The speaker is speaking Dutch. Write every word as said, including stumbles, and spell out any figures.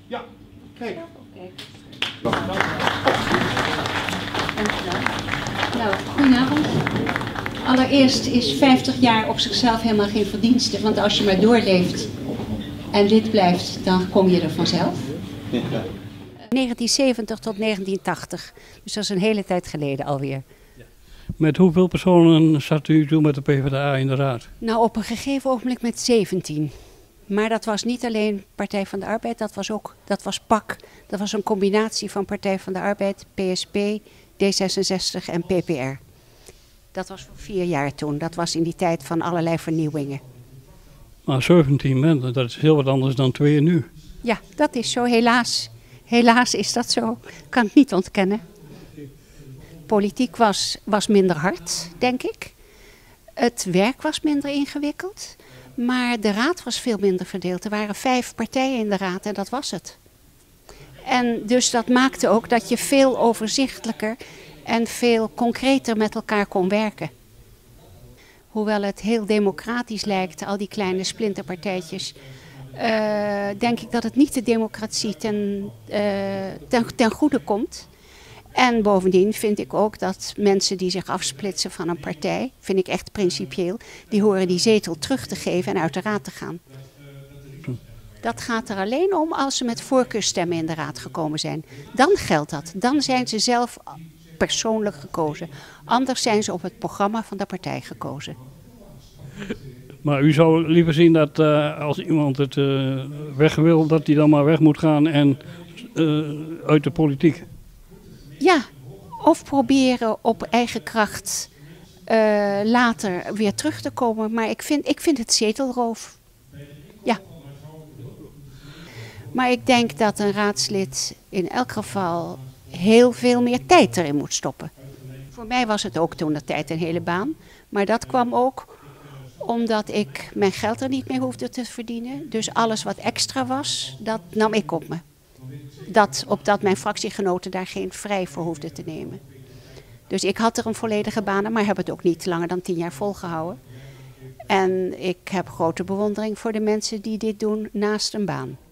Ja, kijk. Dankjewel. Nou, goedenavond. Allereerst is vijftig jaar op zichzelf helemaal geen verdienste, want als je maar doorleeft en lid blijft, dan kom je er vanzelf. Ja. negentien zeventig tot negentien tachtig, dus dat is een hele tijd geleden alweer. Met hoeveel personen zat u toen met de PvdA in de raad? Nou, op een gegeven ogenblik met zeventien. Maar dat was niet alleen Partij van de Arbeid, dat was ook, dat was P A C. Dat was een combinatie van Partij van de Arbeid, P S P, D zesenzestig en P P R. Dat was voor vier jaar toen. Dat was in die tijd van allerlei vernieuwingen. Maar zeventien mensen, dat is heel wat anders dan twee nu. Ja, dat is zo, helaas. Helaas is dat zo. Ik kan het niet ontkennen. Politiek was, was minder hard, denk ik. Het werk was minder ingewikkeld. Maar de raad was veel minder verdeeld. Er waren vijf partijen in de raad en dat was het. En dus dat maakte ook dat je veel overzichtelijker en veel concreter met elkaar kon werken. Hoewel het heel democratisch lijkt, al die kleine splinterpartijtjes, uh, denk ik dat het niet de democratie ten, uh, ten, ten goede komt. En bovendien vind ik ook dat mensen die zich afsplitsen van een partij, vind ik echt principieel, die horen die zetel terug te geven en uit de raad te gaan. Dat gaat er alleen om als ze met voorkeurstemmen in de raad gekomen zijn. Dan geldt dat. Dan zijn ze zelf persoonlijk gekozen. Anders zijn ze op het programma van de partij gekozen. Maar u zou liever zien dat uh, als iemand het uh, weg wil, dat hij dan maar weg moet gaan en uh, uit de politiek? Ja, of proberen op eigen kracht uh, later weer terug te komen. Maar ik vind, ik vind het zetelroof. Ja. Maar ik denk dat een raadslid in elk geval heel veel meer tijd erin moet stoppen. Voor mij was het ook toen de tijd een hele baan. Maar dat kwam ook omdat ik mijn geld er niet mee hoefde te verdienen. Dus alles wat extra was, dat nam ik op me. Dat, opdat mijn fractiegenoten daar geen vrij voor hoefden te nemen. Dus ik had er een volledige baan, maar heb het ook niet langer dan tien jaar volgehouden. En ik heb grote bewondering voor de mensen die dit doen naast een baan.